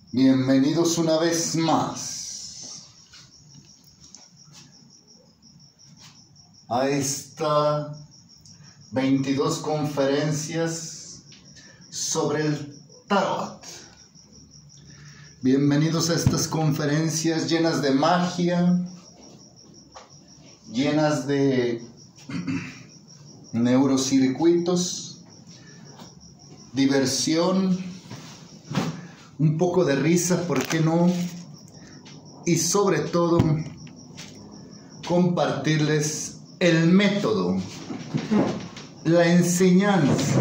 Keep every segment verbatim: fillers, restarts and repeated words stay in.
Bienvenidos una vez más a esta veintidós conferencias sobre el tarot. Bienvenidos a estas conferencias llenas de magia, llenas de neurocircuitos, diversión, un poco de risa, ¿por qué no? Y sobre todo, compartirles el método, la enseñanza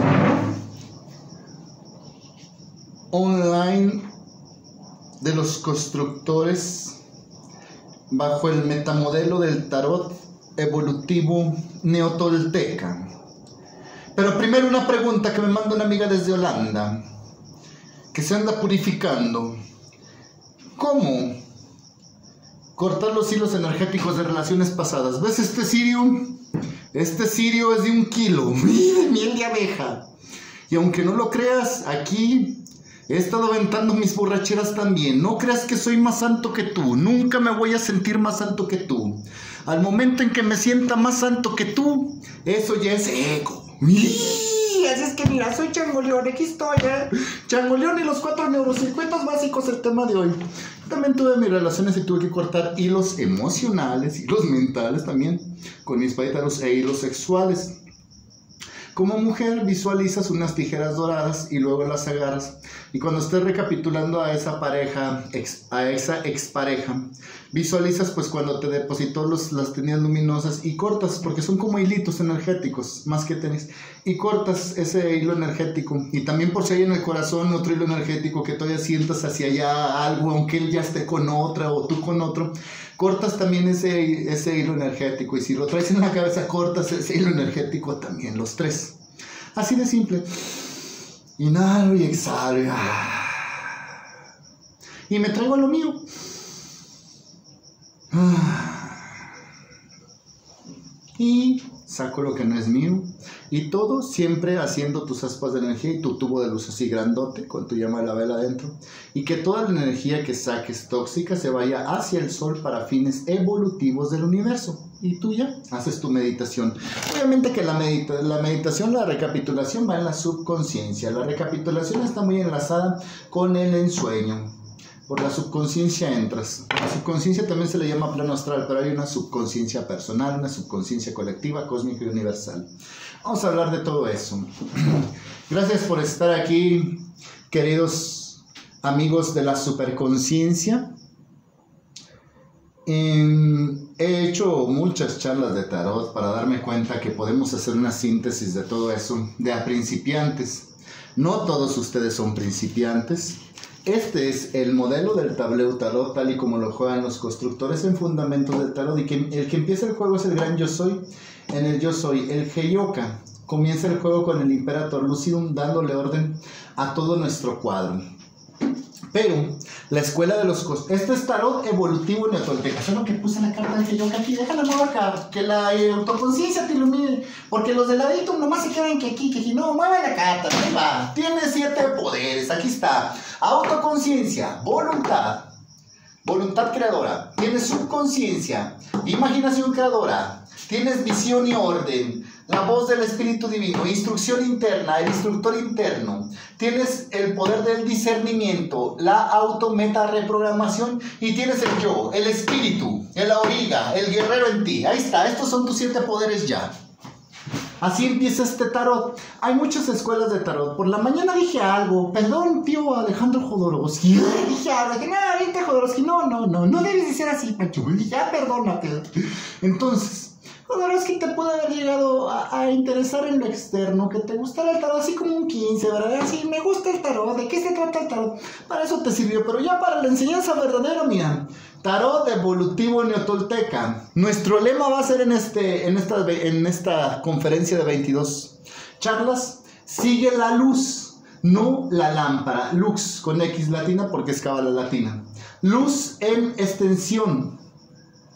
online de los constructores bajo el metamodelo del tarot evolutivo neotolteca. Pero primero una pregunta que me manda una amiga desde Holanda, que se anda purificando. ¿Cómo cortar los hilos energéticos de relaciones pasadas? ¿Ves este cirio? Este cirio es de un kilo de miel de abeja. Y aunque no lo creas, aquí he estado aventando mis borracheras también. No creas que soy más santo que tú. Nunca me voy a sentir más santo que tú. Al momento en que me sienta más santo que tú, eso ya es ego. Así es que mira, soy Changoleón, aquí estoy, ¿eh? Changoleón y los cuatro neurocircuitos básicos, el tema de hoy. También tuve mis relaciones y tuve que cortar hilos emocionales, hilos mentales también, con mis paítaros e hilos sexuales. Como mujer visualizas unas tijeras doradas y luego las agarras. Y cuando estés recapitulando a esa pareja, ex, a esa expareja, visualizas pues cuando te depositó los, las tenías luminosas y cortas, porque son como hilitos energéticos, más que tenis, y cortas ese hilo energético. Y también por si hay en el corazón otro hilo energético que todavía sientas hacia allá algo, aunque él ya esté con otra o tú con otro, cortas también ese, ese hilo energético. Y si lo traes en la cabeza, cortas ese hilo energético también, los tres. Así de simple. Inhalo y exhalo. Y me traigo lo mío. Y saco lo que no es mío. Y todo siempre haciendo tus aspas de energía y tu tubo de luz así grandote con tu llama de la vela adentro. Y que toda la energía que saques tóxica se vaya hacia el sol para fines evolutivos del universo. Y tú ya haces tu meditación. Obviamente que la, medita la meditación, la recapitulación va en la subconsciencia. La recapitulación está muy enlazada con el ensueño. Por la subconsciencia entras. La subconsciencia también se le llama plano astral, pero hay una subconsciencia personal, una subconsciencia colectiva, cósmica y universal. Vamos a hablar de todo eso. Gracias por estar aquí, queridos amigos de la superconsciencia. Eh, he hecho muchas charlas de tarot para darme cuenta que podemos hacer una síntesis de todo eso, de a principiantes. No todos ustedes son principiantes. Este es el modelo del tablero tarot tal y como lo juegan los constructores en fundamentos del tarot, y que el que empieza el juego es el gran yo soy. En el yo soy, el Heyoka comienza el juego con el Imperator Lucidum dándole orden a todo nuestro cuadro. Pero la escuela de los cos... Esto es tarot evolutivo neotolteca. Solo que puse la carta del Heyoka aquí. Déjala no acá. Que la eh, autoconciencia te ilumine. Porque los de ladito nomás se quedan que aquí, que aquí. No, mueve la carta. Ahí va. Tiene siete poderes. Aquí está. Autoconciencia, voluntad, voluntad creadora. Tienes subconsciencia, imaginación creadora. Tienes visión y orden, la voz del Espíritu Divino, instrucción interna, el instructor interno. Tienes el poder del discernimiento, la autometa reprogramación, y tienes el yo, el espíritu, el auriga, el guerrero en ti. Ahí está, estos son tus siete poderes ya. Así empieza este tarot. Hay muchas escuelas de tarot. Por la mañana dije algo. Perdón, tío Alejandro Jodorowsky. Dije algo. Dije, no, vente Jodorowsky. No, no, no. No debes de ser así, Pancho. Ya, perdónate. Entonces, Jodorowsky te puede haber llegado a, a interesar en lo externo, que te gustara el tarot, así como un quince, ¿verdad? Así, me gusta el tarot. ¿De qué se trata el tarot? Para eso te sirvió. Pero ya para la enseñanza verdadera, mira. Tarot evolutivo neotolteca. Nuestro lema va a ser en, este, en, esta, en esta conferencia de veintidós charlas: sigue la luz, no la lámpara. Lux con X latina porque es cábala latina. Luz en extensión.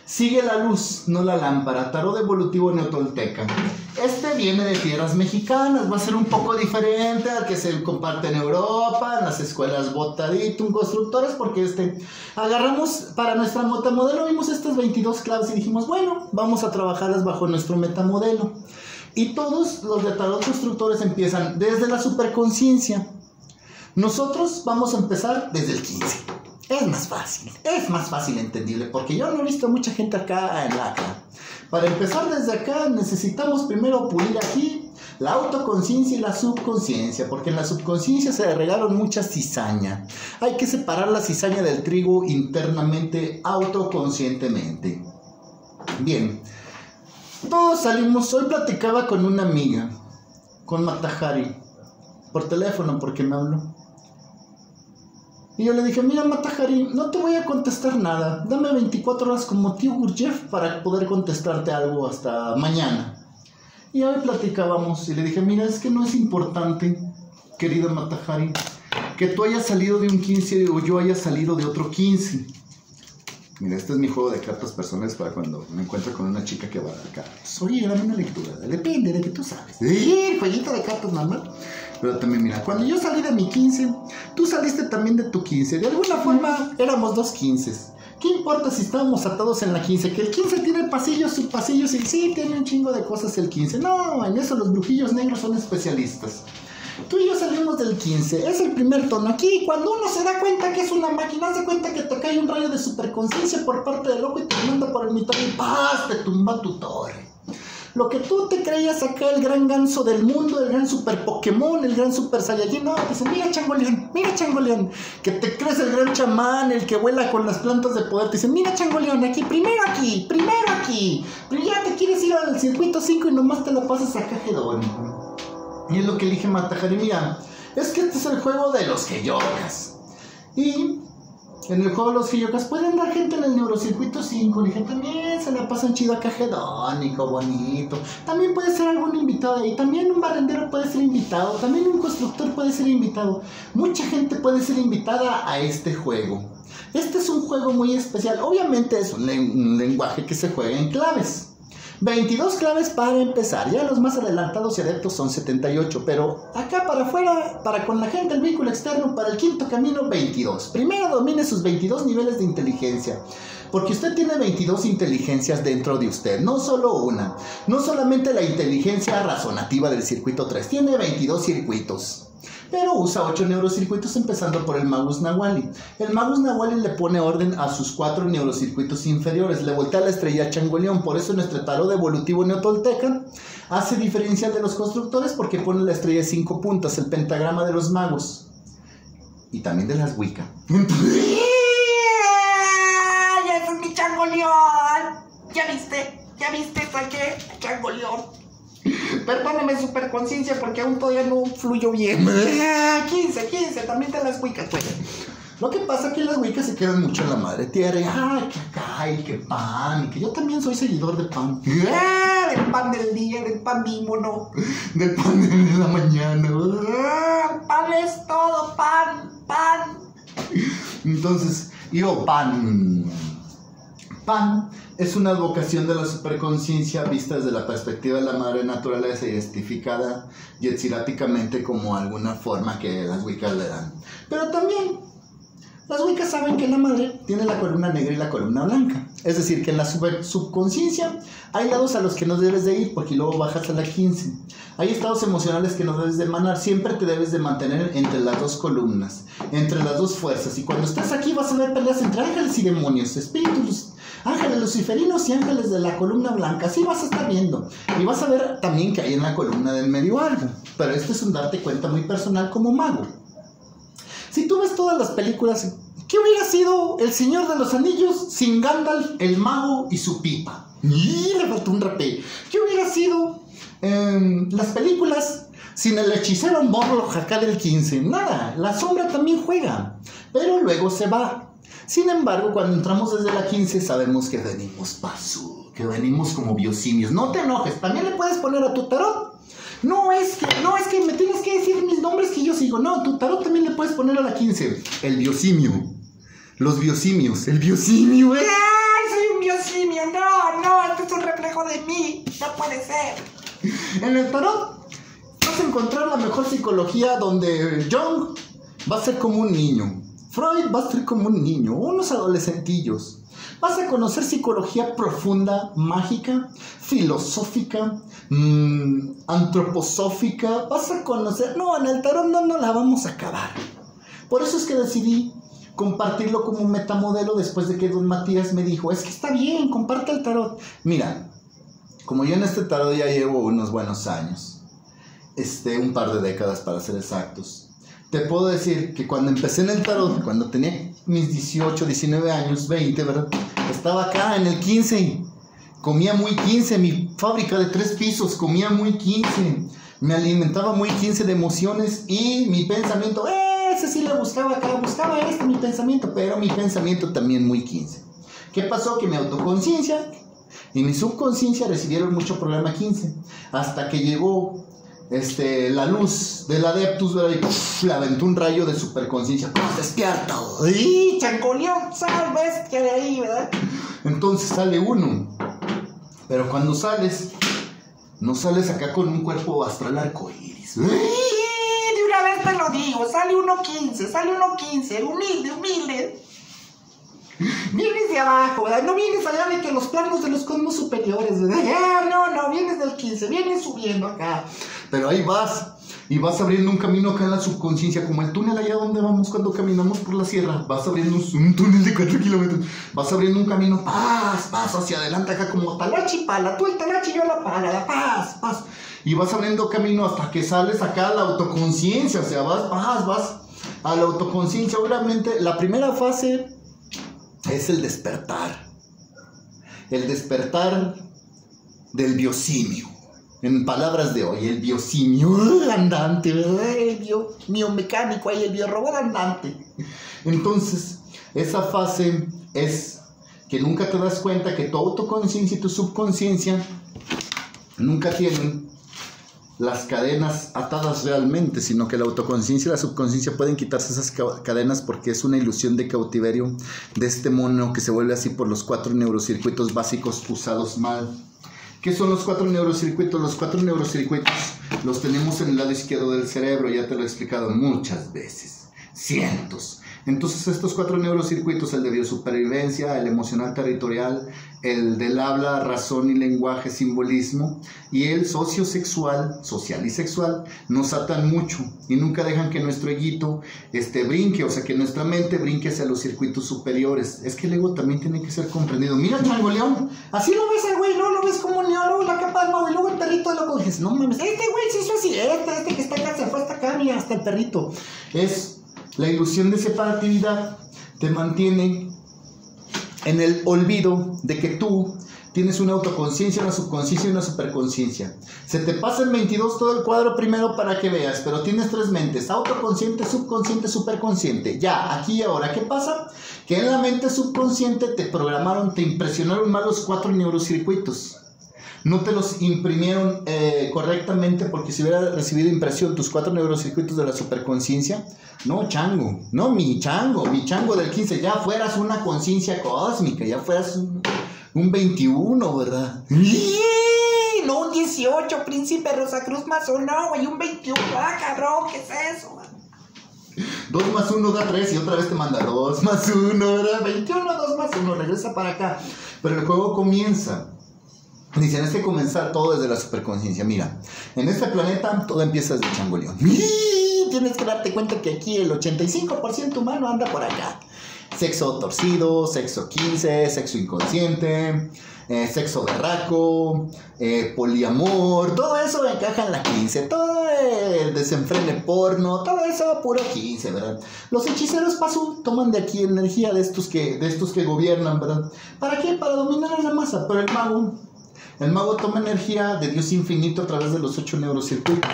Sigue la luz, no la lámpara. Tarot evolutivo neotolteca. Este viene de tierras mexicanas. Va a ser un poco diferente al que se comparte en Europa, en las escuelas Botaditum, constructores, porque este, agarramos para nuestra metamodelo, vimos estas veintidós claves y dijimos, bueno, vamos a trabajarlas bajo nuestro metamodelo. Y todos los de tarot constructores empiezan desde la superconciencia. Nosotros vamos a empezar desde el quince. Es más fácil, es más fácil entendible, porque yo no he visto mucha gente acá en la acá. Para empezar desde acá necesitamos primero pulir aquí la autoconciencia y la subconsciencia, porque en la subconsciencia se regaron mucha cizaña. Hay que separar la cizaña del trigo internamente, autoconscientemente. Bien, todos salimos. Hoy platicaba con una amiga, con Matajari, por teléfono, porque me habló. Y yo le dije, mira Matajari, no te voy a contestar nada. Dame veinticuatro horas como tío Gurdjieff para poder contestarte algo hasta mañana. Y hoy platicábamos y le dije, mira, es que no es importante, querido Matajari, que tú hayas salido de un quince o yo haya salido de otro quince. Mira, este es mi juego de cartas personales para cuando me encuentro con una chica que va a dar cartas. Oye, dame una lectura. Depende de que tú sabes. Sí, el jueguito de cartas normal. Pero también, mira, cuando yo salí de mi quince, tú saliste también de tu quince. De alguna forma, éramos dos quinces. ¿Qué importa si estábamos atados en la quince? Que el quince tiene pasillos, subpasillos, y sí, tiene un chingo de cosas el quince. No, en eso los brujillos negros son especialistas. Tú y yo salimos del quince, es el primer tono. Aquí, cuando uno se da cuenta que es una máquina, se cuenta que te cae un rayo de superconciencia por parte del ojo y te manda por el mitad y ¡paz! Te tumba tu torre. Lo que tú te creías acá, el gran ganso del mundo, el gran super Pokémon, el gran super Saiyajin, no, te dicen, mira Changoleón, mira Changoleón, que te crees el gran chamán, el que vuela con las plantas de poder, te dicen, mira Changoleón, aquí, primero aquí, primero aquí, pero ya te quieres ir al circuito cinco y nomás te la pasas a Cajedón. Y es lo que elige Matajari, mira, es que este es el juego de los Heyokas. Y en el juego de los Heyokas pueden dar gente en el neurocircuito cinco. Le dije, también se la pasan chido acá hedónico, bonito. También puede ser algún invitado ahí. También un barrendero puede ser invitado. También un constructor puede ser invitado. Mucha gente puede ser invitada a este juego. Este es un juego muy especial. Obviamente es un, len un lenguaje que se juega en claves. veintidós claves para empezar. Ya los más adelantados y adeptos son setenta y ocho, pero acá para afuera, para con la gente del vehículo externo, para el quinto camino, veintidós. Primero domine sus veintidós niveles de inteligencia, porque usted tiene veintidós inteligencias dentro de usted, no solo una. No solamente la inteligencia razonativa del circuito tres, tiene veintidós circuitos. Pero usa ocho neurocircuitos, empezando por el Magus Nahuali. El Magus Nahuali le pone orden a sus cuatro neurocircuitos inferiores, le voltea la estrella Changoleón. Por eso nuestro tarot evolutivo neotolteca hace diferencial de los constructores, porque pone la estrella de cinco puntas, el pentagrama de los magos. Y también de las Wicca. ¡Ya ese es mi Changoleón! ¿Ya viste? ¿Ya viste? Saqué Changoleón. Perdóname, superconciencia, porque aún todavía no fluyo bien. quince, quince, también te las Wiccas, pues. Lo que pasa es que las Wiccas se quedan mucho en la madre tierra. Y, ay, que acá, y que pan, y que yo también soy seguidor de pan. Ah, del pan del día, del pan dímono. Del pan de la mañana. Ah, pan es todo, pan, pan. Entonces, yo, pan. Pan es una advocación de la superconciencia vista desde la perspectiva de la madre naturaleza y identificada yetziráticamente como alguna forma que las Wiccas le dan. Pero también las Wiccas saben que la madre tiene la columna negra y la columna blanca. Es decir, que en la super subconsciencia hay lados a los que no debes de ir, porque luego bajas a la quince. Hay estados emocionales que no debes de emanar. Siempre te debes de mantener entre las dos columnas, entre las dos fuerzas. Y cuando estás aquí vas a ver peleas entre ángeles y demonios, espíritus, ángeles luciferinos y ángeles de la columna blanca. Así vas a estar viendo. Y vas a ver también que hay en la columna del medio algo. Pero esto es un darte cuenta muy personal como mago. Si tú ves todas las películas, ¿qué hubiera sido El Señor de los Anillos sin Gandalf, el mago y su pipa? Y le faltó un rapé. ¿Qué hubiera sido eh, las películas sin el hechicero Morlock acá del quince? Nada, la sombra también juega, pero luego se va. Sin embargo, cuando entramos desde la quince sabemos que venimos paso, que venimos como biosimios. No te enojes, también le puedes poner a tu tarot. No es que, no es que me tienes que decir mis nombres que yo sigo. No, tu tarot también le puedes poner a la quince. El biosimio. Los biosimios. El biosimio. ¡Ay! soy un biosimio! ¡No, no! Este es un reflejo de mí. ¡No puede ser! En el tarot vas a encontrar la mejor psicología donde Jung va a ser como un niño. Freud va a ser como un niño, unos adolescentillos. Vas a conocer psicología profunda, mágica, filosófica, mmm, antroposófica. Vas a conocer... No, en el tarot no nos la vamos a acabar. Por eso es que decidí compartirlo como un metamodelo después de que don Matías me dijo, es que está bien, comparte el tarot. Mira, como yo en este tarot ya llevo unos buenos años, este, un par de décadas para ser exactos, te puedo decir que cuando empecé en el tarot, cuando tenía mis dieciocho, diecinueve años, veinte, ¿verdad? Estaba acá en el quince, comía muy quince, mi fábrica de tres pisos, comía muy quince, me alimentaba muy quince de emociones y mi pensamiento, ese sí le buscaba acá, buscaba este, mi pensamiento, pero mi pensamiento también muy quince. ¿Qué pasó? Que mi autoconciencia y mi subconsciencia recibieron mucho problema quince, hasta que llegó Este, la luz del Adeptus, ¿verdad? Y ¡puf! Le aventó un rayo de superconciencia. ¡Despierto! ¡Y changoleón! ¡Sal, bestia de ahí, ¿verdad? Entonces sale uno. Pero cuando sales, no sales acá con un cuerpo astral arcoíris. ¡Y! De una vez te lo digo, sale uno quince, sale uno quince, humilde, humilde. Vienes de abajo, ¿verdad? No vienes allá de que los planos de los cosmos superiores, ¿verdad? Ah, no, no, vienes del quince, vienes subiendo acá. Pero ahí vas, y vas abriendo un camino acá en la subconsciencia, como el túnel allá donde vamos cuando caminamos por la sierra. Vas abriendo un, un túnel de cuatro kilómetros, vas abriendo un camino, paz, paz, hacia adelante acá como talachi pala, tú el talachi, yo la pala, la paz, paz. Y vas abriendo camino hasta que sales acá a la autoconciencia, o sea, vas, vas, vas a la autoconciencia. Obviamente, la primera fase es el despertar, el despertar del biosimio. En palabras de hoy, el biosimio andante, ¿verdad? El bio, biomecánico ahí, el biorobot andante. Entonces, esa fase es que nunca te das cuenta que tu autoconciencia y tu subconsciencia nunca tienen las cadenas atadas realmente, sino que la autoconciencia y la subconsciencia pueden quitarse esas cadenas porque es una ilusión de cautiverio de este mono que se vuelve así por los cuatro neurocircuitos básicos usados mal. ¿Qué son los cuatro neurocircuitos? Los cuatro neurocircuitos los tenemos en el lado izquierdo del cerebro, ya te lo he explicado muchas veces, cientos. Entonces estos cuatro neurocircuitos, el de biosupervivencia, el emocional territorial, el del habla, razón y lenguaje, simbolismo, y el sociosexual, social y sexual, nos atan mucho y nunca dejan que nuestro eguito este, brinque, o sea, que nuestra mente brinque hacia los circuitos superiores. Es que el ego también tiene que ser comprendido. Mira, changoleón, así lo ves al güey, no lo ves como un león, luego la capa del mago y luego el perrito lo coges. No mames, este güey se hizo así, este, este que está acá se fue hasta acá, mira, hasta el perrito. Es... La ilusión de separatividad te mantiene en el olvido de que tú tienes una autoconciencia, una subconsciencia y una superconsciencia. Se te pasa en veintidós todo el cuadro primero para que veas, pero tienes tres mentes, autoconsciente, subconsciente, superconsciente. Ya, aquí y ahora, ¿qué pasa? Que en la mente subconsciente te programaron, te impresionaron mal los cuatro neurocircuitos. No te los imprimieron eh, correctamente, porque si hubiera recibido impresión tus cuatro neurocircuitos de la superconsciencia, no, chango, no, mi chango, mi chango del quince, ya fueras una conciencia cósmica, ya fueras un, un veintiuno, ¿verdad? No, un dieciocho, príncipe Rosacruz más uno, güey, un veintiuno, ah, cabrón, ¿qué es eso, man? dos más uno da tres y otra vez te manda dos más uno, ¿verdad? veintiuno, dos más uno, regresa para acá. Pero el juego comienza. Dicen, es que comenzar todo desde la superconsciencia. Mira, en este planeta todo empieza desde changoleón. Tienes que darte cuenta que aquí el ochenta y cinco por ciento humano anda por acá. Sexo torcido, sexo quince, sexo inconsciente, eh, sexo berraco, eh, poliamor, todo eso encaja en la quince. Todo el desenfrene porno, todo eso puro quince, ¿verdad? Los hechiceros paso toman de aquí energía de estos que, de estos que gobiernan, ¿verdad? ¿Para qué? Para dominar a la masa. Pero el mago... El mago toma energía de Dios infinito a través de los ocho neurocircuitos.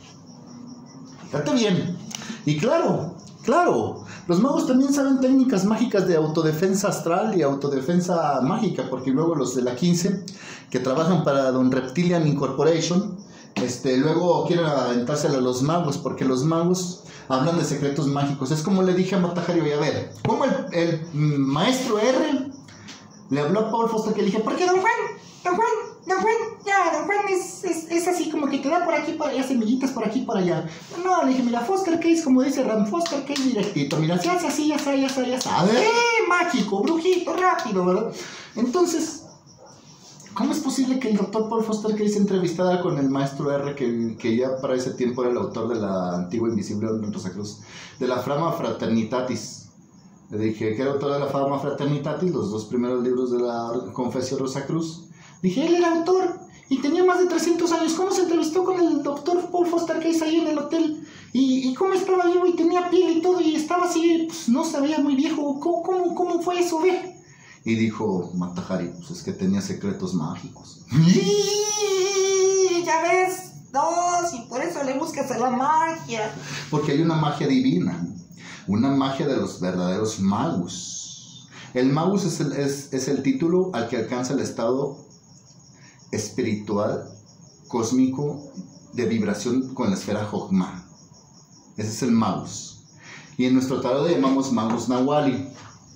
Fíjate bien. Y claro, claro, los magos también saben técnicas mágicas de autodefensa astral y autodefensa mágica, porque luego los de la quince, que trabajan para Don Reptilian Incorporation, este, luego quieren aventársela a los magos, porque los magos hablan de secretos mágicos. Es como le dije a Matajario, y a ver, ¿cómo el, el maestro R Le habló a Paul Foster, que le dije, ¿por qué don Juan? Don Juan, don Juan, ya, don Juan es, es, es así como que te da por aquí, por allá, semillitas por aquí, por allá. No, le dije, mira, Foster Case, como dice Ram, Foster Case directito, mira, se hace así, ya está, ya está, ya está. ¡Eh! Mágico, brujito, rápido, ¿verdad? Entonces, ¿cómo es posible que el doctor Paul Foster Case entrevistara con el maestro R, que, que ya para ese tiempo era el autor de la antigua Invisible Orden Rosacruz, de la Frama Fraternitatis? Le dije que era autor de la Frama Fraternitatis, los dos primeros libros de la Confesio Rosacruz. Dije, él era autor y tenía más de trescientos años. ¿Cómo se entrevistó con el doctor Paul Foster Case ahí en el hotel? ¿Y, y cómo estaba vivo y tenía piel y todo? Y estaba así, pues no se veía muy viejo. ¿Cómo, cómo, cómo fue eso, ve? Y dijo Mata-Hari, pues es que tenía secretos mágicos. ¡Y! Ya ves, dos, y por eso le buscas a la magia. Porque hay una magia divina, una magia de los verdaderos magus. El magus es el, es, es el título al que alcanza el estado espiritual, cósmico, de vibración con la esfera Jogma. Ese es el magus. Y en nuestro tarot le llamamos magus Nahuali.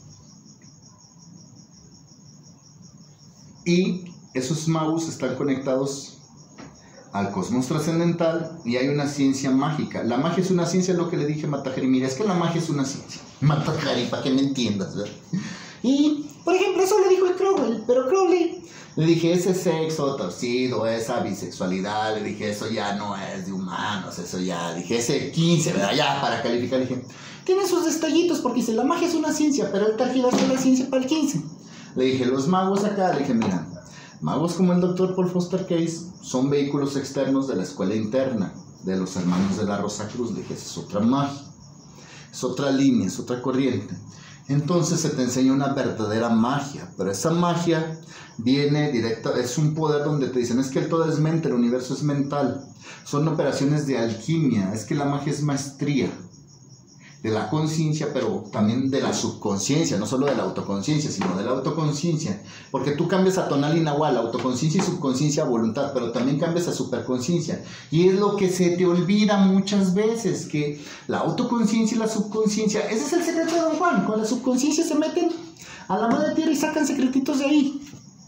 Y esos magus están conectados al cosmos trascendental y hay una ciencia mágica. La magia es una ciencia, es lo que le dije a Mata-Hari. Mira, es que la magia es una ciencia. Mata-Hari, para que me entiendas, ¿verdad? Y, por ejemplo, eso lo dijo el Crowley, pero Crowley... Le dije, ese sexo torcido, esa bisexualidad, le dije, eso ya no es de humanos, eso ya, dije, ese quince, ¿verdad? Ya, para calificar, le dije, tiene sus detallitos, porque dice, la magia es una ciencia, pero él tergiversó la ciencia para el quince. Le dije, los magos acá, le dije, mira, magos como el doctor Paul Foster Case son vehículos externos de la escuela interna de los hermanos de la Rosacruz. Le dije, esa es otra magia, es otra línea, es otra corriente. Entonces se te enseña una verdadera magia, pero esa magia viene directa, es un poder donde te dicen, es que el todo es mente, el universo es mental, son operaciones de alquimia, es que la magia es maestría de la conciencia, pero también de la subconsciencia, no solo de la autoconciencia, sino de la autoconciencia, porque tú cambias a tonal y nahual, autoconciencia y subconsciencia a voluntad, pero también cambias a superconciencia, y es lo que se te olvida muchas veces, que la autoconciencia y la subconsciencia, ese es el secreto de Don Juan, con la subconsciencia se meten a la madre tierra y sacan secretitos de ahí.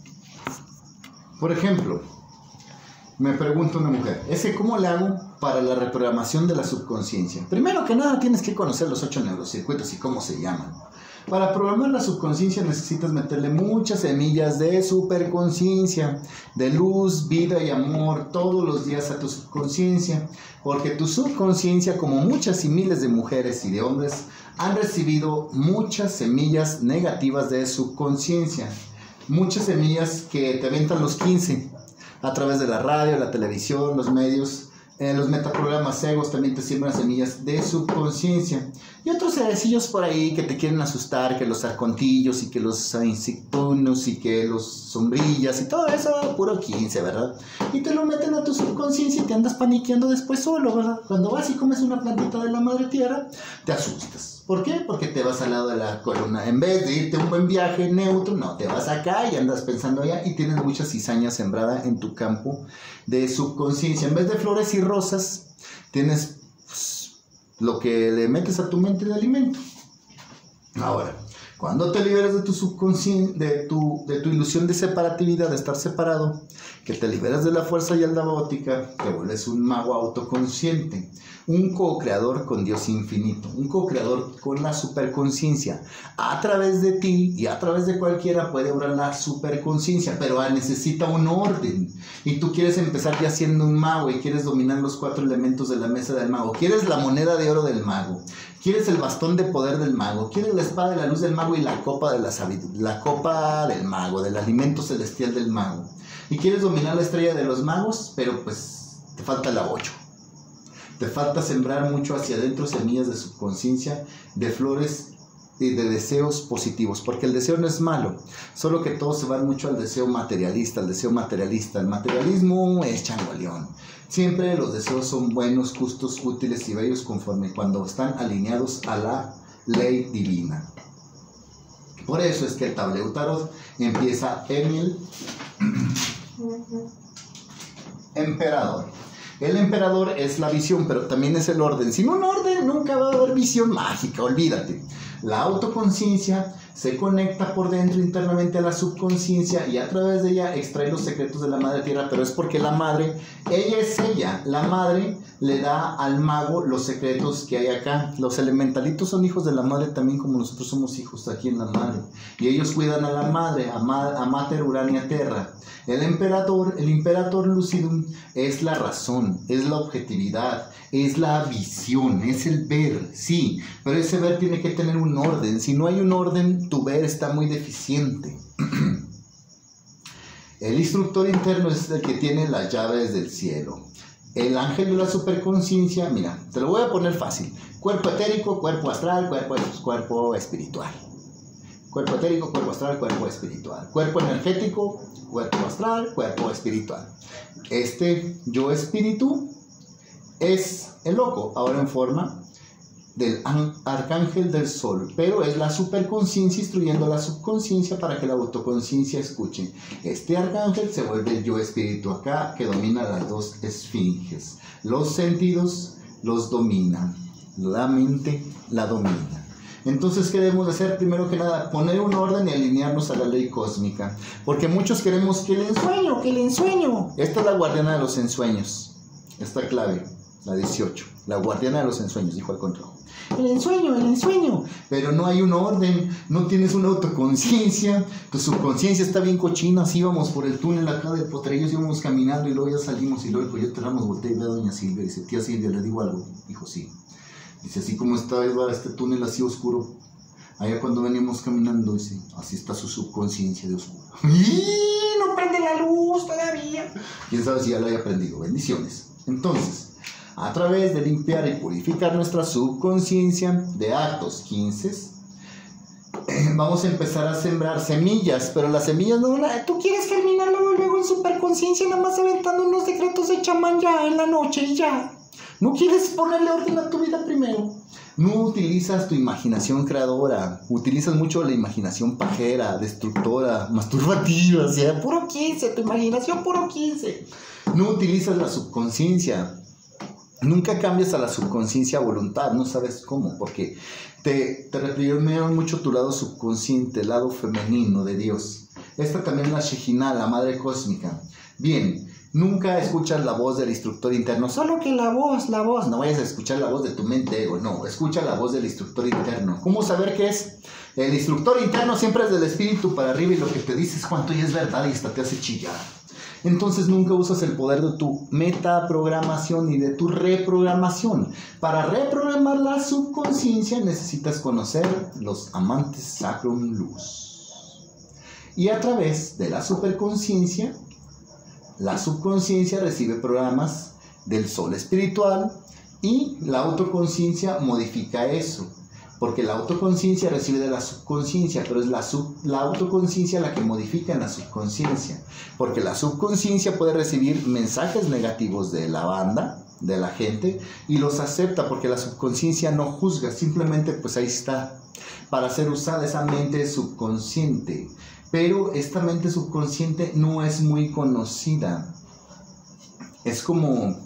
Por ejemplo, me pregunta una mujer, ese ¿cómo le hago para la reprogramación de la subconsciencia? Primero que nada tienes que conocer los ocho neurocircuitos y cómo se llaman. Para programar la subconsciencia necesitas meterle muchas semillas de superconsciencia, de luz, vida y amor todos los días a tu subconsciencia, porque tu subconsciencia, como muchas y miles de mujeres y de hombres, han recibido muchas semillas negativas de subconsciencia, muchas semillas que te aventan los quince, a través de la radio, la televisión, los medios, eh, los metaprogramas egos también te siembran semillas de subconsciencia. Y otros cerecillos por ahí que te quieren asustar, que los arcontillos y que los insectunos y que los sombrillas y todo eso, puro quince, ¿verdad? Y te lo meten a tu subconsciencia y te andas paniqueando después solo, ¿verdad? Cuando vas y comes una plantita de la madre tierra, te asustas. ¿Por qué? Porque te vas al lado de la columna. En vez de irte un buen viaje neutro, no, te vas acá y andas pensando allá y tienes mucha cizaña sembrada en tu campo de subconsciencia. En vez de flores y rosas, tienes pues, lo que le metes a tu mente de alimento. Ahora, cuando te liberas de tu subconsciente, de tu, de tu ilusión de separatividad, de estar separado, que te liberas de la fuerza yaldabótica, te vuelves un mago autoconsciente, un co-creador con Dios infinito, un co-creador con la superconciencia. A través de ti y a través de cualquiera puede obrar la superconciencia, pero necesita un orden. Y tú quieres empezar ya siendo un mago y quieres dominar los cuatro elementos de la mesa del mago. Quieres la moneda de oro del mago, quieres el bastón de poder del mago, quieres la espada de la luz del mago y la copa de la sabiduría, la copa del mago, del alimento celestial del mago. Y quieres dominar la estrella de los magos, pero pues te falta la ocho. Te falta sembrar mucho hacia adentro semillas de subconsciencia, de flores y de deseos positivos, porque el deseo no es malo, solo que todos se van mucho al deseo materialista, al deseo materialista. El materialismo es changoleón. Siempre los deseos son buenos, justos, útiles y bellos conforme cuando están alineados a la ley divina. Por eso es que el tablero tarot empieza en el emperador. El emperador es la visión, pero también es el orden. Sin un orden nunca va a haber visión mágica, olvídate. La autoconciencia se conecta por dentro internamente a la subconsciencia y a través de ella extrae los secretos de la madre tierra, pero es porque la madre, ella es ella, la madre le da al mago los secretos que hay acá. Los elementalitos son hijos de la madre también, como nosotros somos hijos aquí en la madre, y ellos cuidan a la madre, a, ma a Mater Urania Terra. El emperador, el Imperator Lucidum es la razón, es la objetividad, es la visión, es el ver, sí, pero ese ver tiene que tener un orden. Si no hay un orden, tu ver está muy deficiente. El instructor interno es el que tiene las llaves del cielo. El ángel de la superconciencia, mira, te lo voy a poner fácil. Cuerpo etérico, cuerpo astral, cuerpo, cuerpo espiritual. Cuerpo etérico, cuerpo astral, cuerpo espiritual. Cuerpo energético, cuerpo astral, cuerpo espiritual. Este yo espíritu es el loco, ahora en forma del arcángel del sol, pero es la superconciencia instruyendo a la subconsciencia para que la autoconciencia escuche. Este arcángel se vuelve el yo espíritu acá, que domina las dos esfinges. Los sentidos los domina, la mente la domina. Entonces, ¿qué debemos de hacer? Primero que nada, poner un orden y alinearnos a la ley cósmica. Porque muchos queremos que el ensueño, que el ensueño. Esta es la guardiana de los ensueños. Esta clave, la dieciocho. La guardiana de los ensueños, dijo el contrajo. El ensueño, el ensueño. Pero no hay un orden, no tienes una autoconciencia. Tu subconsciencia está bien cochina. Así íbamos por el túnel acá de Potrerillos, íbamos caminando y luego ya salimos. Y luego yo entramos, volteé y ve a doña Silvia y dice, tía Silvia, ¿le digo algo? Dijo, sí. Dice, así como está este túnel así oscuro, allá cuando veníamos caminando, dice, así está su subconsciencia de oscuro. ¡Y no prende la luz todavía! Quién sabe si ya lo haya aprendido. Bendiciones. Entonces, a través de limpiar y purificar nuestra subconsciencia de actos quince, eh, vamos a empezar a sembrar semillas, pero las semillas no... La, tú quieres germinarlo luego en superconciencia, nada más aventando unos decretos de chamán ya en la noche y ya. ¿No quieres ponerle orden a tu vida primero? No utilizas tu imaginación creadora, utilizas mucho la imaginación pajera, destructora, masturbativa, o sea, puro quince, tu imaginación puro quince. No utilizas la subconsciencia, nunca cambias a la subconsciencia a voluntad, no sabes cómo, porque te, te reprimieron mucho tu lado subconsciente, el lado femenino de Dios. Esta también es la Shejinah, la madre cósmica. Bien. Nunca escuchas la voz del instructor interno, solo que la voz, la voz. No vayas a escuchar la voz de tu mente ego, no, escucha la voz del instructor interno. ¿Cómo saber qué es? El instructor interno siempre es del espíritu para arriba y lo que te dice es cuánto ya es verdad y hasta te hace chillar. Entonces nunca usas el poder de tu metaprogramación y de tu reprogramación. Para reprogramar la subconsciencia necesitas conocer los amantes Sacrum Luz. Y a través de la superconciencia, la subconsciencia recibe programas del sol espiritual y la autoconciencia modifica eso, porque la autoconciencia recibe de la subconsciencia, pero es la, sub, la autoconciencia la que modifica en la subconsciencia, porque la subconsciencia puede recibir mensajes negativos de la banda, de la gente, y los acepta porque la subconsciencia no juzga, simplemente pues ahí está, para ser usada esa mente subconsciente. Pero esta mente subconsciente no es muy conocida. Es como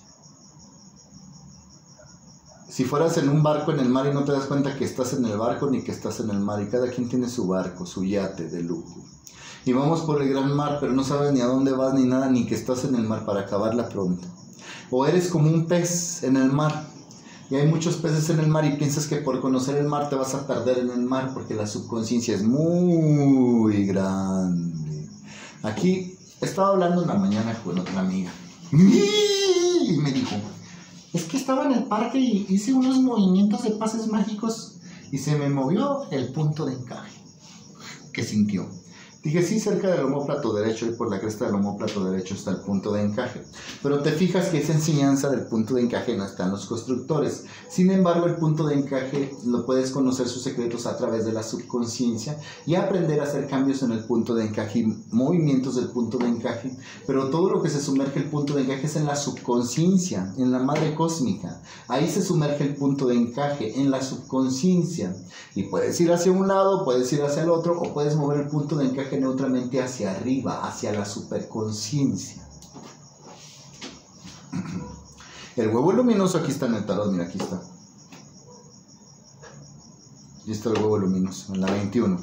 si fueras en un barco en el mar y no te das cuenta que estás en el barco ni que estás en el mar. Y cada quien tiene su barco, su yate de lujo. Y vamos por el gran mar, pero no sabes ni a dónde vas ni nada, ni que estás en el mar para acabarla pronto. O eres como un pez en el mar. Y hay muchos peces en el mar y piensas que por conocer el mar te vas a perder en el mar porque la subconsciencia es muy grande. Aquí estaba hablando en la mañana con otra amiga y me dijo, es que estaba en el parque y hice unos movimientos de pases mágicos y se me movió el punto de encaje. ¿Qué sintió? Dije, sí, cerca del omóplato derecho y por la cresta del omóplato derecho está el punto de encaje. Pero te fijas que esa enseñanza del punto de encaje no está en los constructores. Sin embargo, el punto de encaje lo puedes conocer sus secretos a través de la subconsciencia y aprender a hacer cambios en el punto de encaje y movimientos del punto de encaje. Pero todo lo que se sumerge el punto de encaje es en la subconsciencia, en la madre cósmica. Ahí se sumerge el punto de encaje, en la subconsciencia. Y puedes ir hacia un lado, puedes ir hacia el otro o puedes mover el punto de encaje neutramente hacia arriba, hacia la superconciencia. El huevo luminoso aquí está en el tarot, mira, aquí está. Y está el huevo luminoso, en la veintiuno.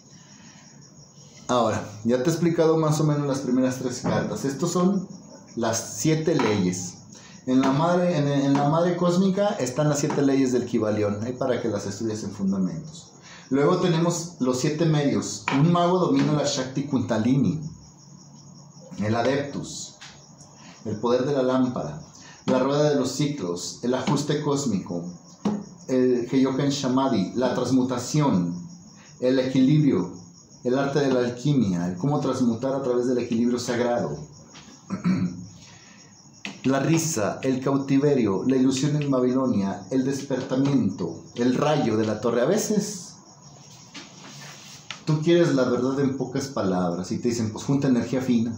Ahora, ya te he explicado más o menos las primeras tres cartas. Estos son las siete leyes. En la madre, en, en la madre cósmica están las siete leyes del Kybalión, ahí para que las estudies en fundamentos. Luego tenemos los siete medios. Un mago domina la Shakti Kundalini, el Adeptus, el poder de la lámpara, la rueda de los ciclos, el ajuste cósmico, el Heyoken Shamadi, la transmutación, el equilibrio, el arte de la alquimia, el cómo transmutar a través del equilibrio sagrado, la risa, el cautiverio, la ilusión en Babilonia, el despertamiento, el rayo de la torre. A veces tú quieres la verdad en pocas palabras y te dicen, pues junta energía fina.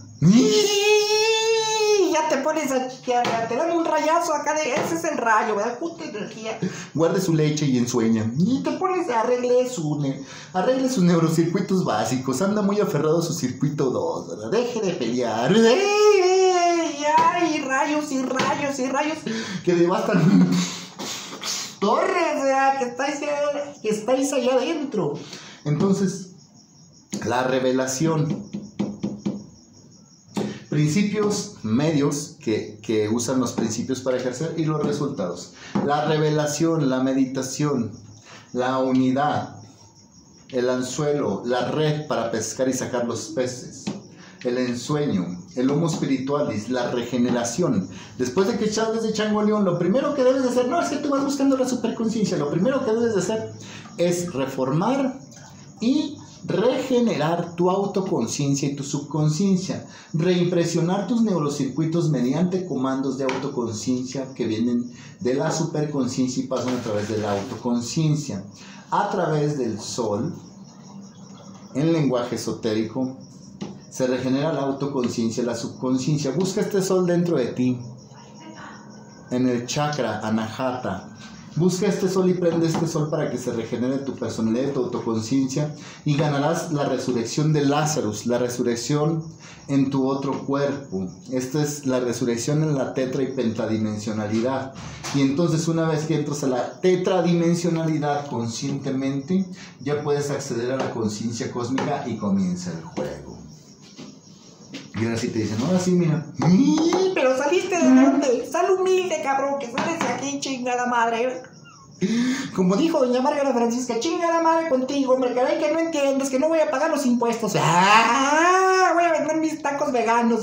Ya te pones a chiquear, te dan un rayazo acá de, ese es el rayo, ¿verdad? Junta energía. Guarde su leche y ensueña. Y te pones a arregle su, arregle sus neurocircuitos básicos. Anda muy aferrado a su circuito dos, ¿verdad? Deje de pelear. Ay, rayos y rayos y rayos que devastan torres, ¿verdad? Que estáis, que estáis allá adentro. Entonces, la revelación. Principios medios que, que usan los principios para ejercer y los resultados. La revelación, la meditación, la unidad, el anzuelo, la red para pescar y sacar los peces, el ensueño, el homo spiritualis, la regeneración. Después de que echas de Chango León, lo primero que debes de hacer, no es que tú vas buscando la superconciencia, lo primero que debes de hacer es reformar y regenerar tu autoconciencia y tu subconsciencia, reimpresionar tus neurocircuitos mediante comandos de autoconciencia que vienen de la superconciencia y pasan a través de la autoconciencia, a través del sol. En lenguaje esotérico se regenera la autoconciencia, la subconsciencia. Busca este sol dentro de ti, en el chakra Anahata. Busca este sol y prende este sol para que se regenere tu personalidad y tu autoconciencia y ganarás la resurrección de Lazarus, la resurrección en tu otro cuerpo. Esta es la resurrección en la tetra y pentadimensionalidad. Y entonces una vez que entras a la tetradimensionalidad conscientemente, ya puedes acceder a la conciencia cósmica y comienza el juego. Y ahora sí te dicen, ahora sí, mira. Pero saliste de dónde? Sal humilde, cabrón, que sales de aquí, chingada madre. Como dijo doña Margarita Francisca, chingada madre contigo, hombre, caray, que no entiendes, que no voy a pagar los impuestos. ¡Ah! Voy a vender mis tacos veganos.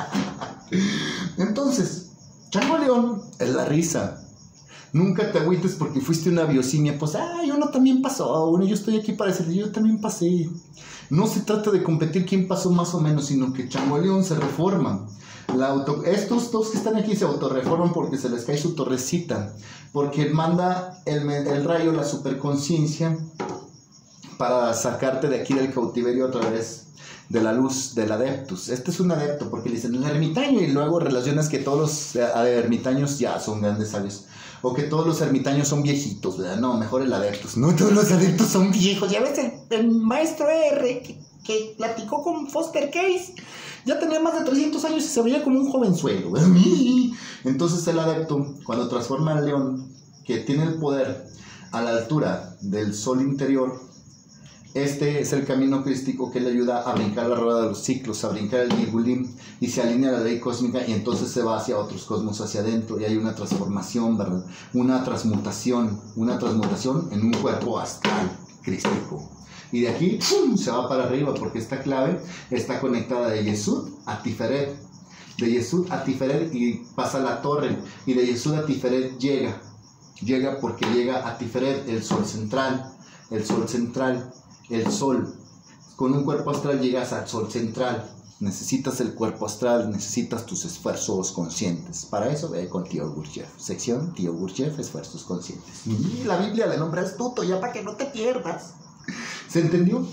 Entonces, Chango León es la risa. Nunca te agüites porque fuiste una biosimia. Pues, ay, uno también pasó, uno, yo estoy aquí para decirle, yo también pasé. No se trata de competir quién pasó más o menos, sino que Chango León se reforma. La auto, estos dos que están aquí se autorreforman porque se les cae su torrecita, porque manda el, el rayo, la superconciencia, para sacarte de aquí del cautiverio a través de la luz del adeptus. Este es un adepto porque le dicen el ermitaño y luego relacionas que todos los ermitaños ya son grandes sabios. O que todos los ermitaños son viejitos, ¿verdad? No, mejor el adeptus. No, todos los adeptos son viejos. Ya ves, el, el maestro R que, que platicó con Foster Case, ya tenía más de trescientos años y se veía como un jovenzuelo. Entonces el adepto, cuando transforma al león, que tiene el poder a la altura del sol interior, este es el camino crístico que le ayuda a brincar la rueda de los ciclos, a brincar el Gilgulim, y se alinea a la ley cósmica y entonces se va hacia otros cosmos, hacia adentro, y hay una transformación, ¿verdad? Una transmutación, una transmutación en un cuerpo astral crístico. Y de aquí ¡pum!, se va para arriba porque esta clave está conectada de Yesud a Tiferet. De Yesud a Tiferet y pasa a la torre, y de Yesud a Tiferet llega. Llega porque llega a Tiferet, el sol central, el sol central. El sol, con un cuerpo astral llegas al sol central. Necesitas el cuerpo astral, necesitas tus esfuerzos conscientes. Para eso ve con Tío Gurdjieff. Sección Tío Gurdjieff, esfuerzos conscientes. Y la Biblia le nombra astuto, ya para que no te pierdas. ¿Se entendió?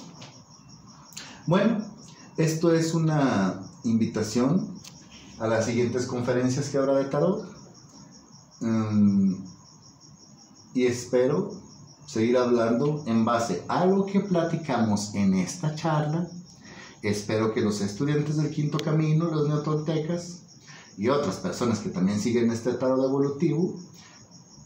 Bueno, esto es una invitación a las siguientes conferencias que habrá de tarot. Um, y espero seguir hablando en base a lo que platicamos en esta charla. Espero que los estudiantes del Quinto Camino, los neotoltecas y otras personas que también siguen este tarot evolutivo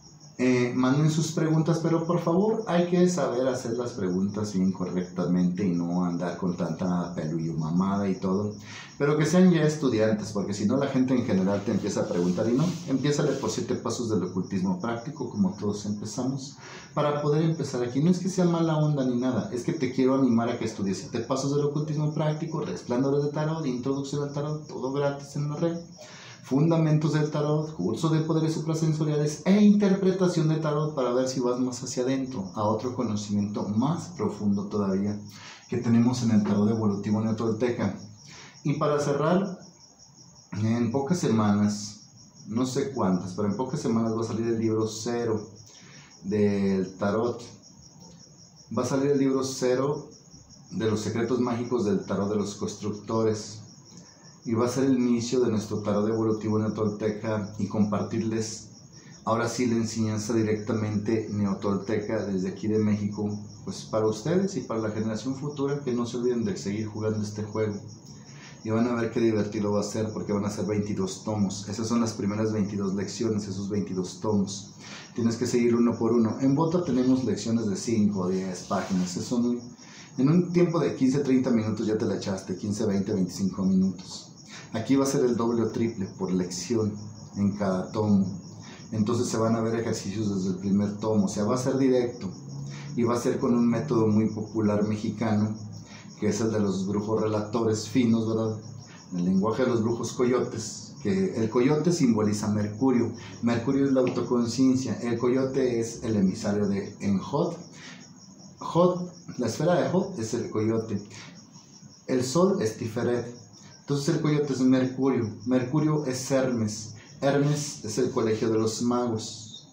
Eh, manden sus preguntas, pero por favor hay que saber hacer las preguntas bien correctamente y no andar con tanta pelullo mamada y todo, pero que sean ya estudiantes, porque si no la gente en general te empieza a preguntar y no, empiézale por siete pasos del ocultismo práctico, como todos empezamos, para poder empezar aquí. No es que sea mala onda ni nada, es que te quiero animar a que estudies siete pasos del ocultismo práctico, resplandores de tarot, introducción al tarot, todo gratis en la red. Fundamentos del tarot, curso de poderes suprasensoriales e interpretación de tarot para ver si vas más hacia adentro, a otro conocimiento más profundo todavía que tenemos en el tarot evolutivo neotolteca. Y para cerrar, en pocas semanas, no sé cuántas, pero en pocas semanas va a salir el libro cero del tarot. Va a salir el libro cero de los secretos mágicos del tarot de los constructores. Y va a ser el inicio de nuestro tarot evolutivo neotolteca y compartirles ahora sí la enseñanza directamente neotolteca desde aquí de México, pues para ustedes y para la generación futura, que no se olviden de seguir jugando este juego. Y van a ver qué divertido va a ser, porque van a ser veintidós tomos. Esas son las primeras veintidós lecciones, esos veintidós tomos. Tienes que seguir uno por uno. En Bota tenemos lecciones de cinco o diez páginas. Eso son, en un tiempo de quince a treinta minutos ya te la echaste, quince, veinte, veinticinco minutos. Aquí va a ser el doble o triple por lección en cada tomo. Entonces se van a ver ejercicios desde el primer tomo. O sea, va a ser directo y va a ser con un método muy popular mexicano, que es el de los brujos relatores finos, ¿verdad? El lenguaje de los brujos coyotes, que el coyote simboliza Mercurio. Mercurio es la autoconciencia. El coyote es el emisario de Enjod. Jod, la esfera de Jod es el coyote. El sol es Tiferet. Entonces el coyote es Mercurio. Mercurio es Hermes. Hermes es el colegio de los magos.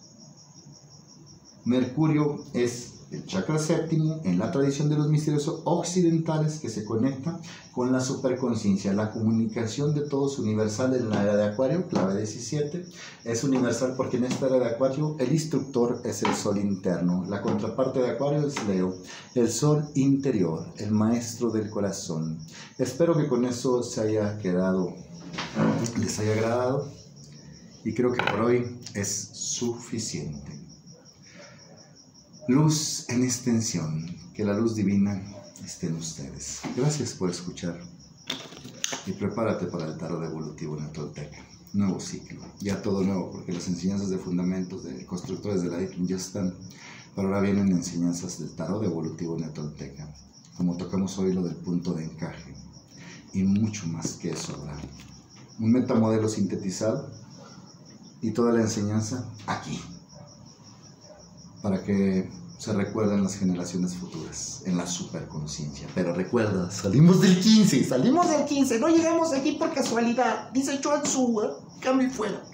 Mercurio es el chakra séptimo en la tradición de los misterios occidentales, que se conecta con la superconciencia. La comunicación de todos universal en la era de Acuario, clave diecisiete, es universal porque en esta era de Acuario el instructor es el sol interno. La contraparte de Acuario es Leo, el sol interior, el maestro del corazón. Espero que con eso se haya quedado, les haya agradado, y creo que por hoy es suficiente. Luz en extensión, que la luz divina esté en ustedes. Gracias por escuchar y prepárate para el tarot evolutivo neotolteca. Nuevo ciclo, ya todo nuevo, porque las enseñanzas de fundamentos de constructores de la I T ya están, pero ahora vienen enseñanzas del tarot evolutivo neotolteca, como tocamos hoy lo del punto de encaje, y mucho más que eso habrá. Un metamodelo sintetizado y toda la enseñanza aquí, para que se recuerden las generaciones futuras en la superconciencia. Pero recuerda, salimos del quince, salimos del quince, no llegamos aquí por casualidad. Dice Chuan Tzu, ¿eh? Cambio y fuera.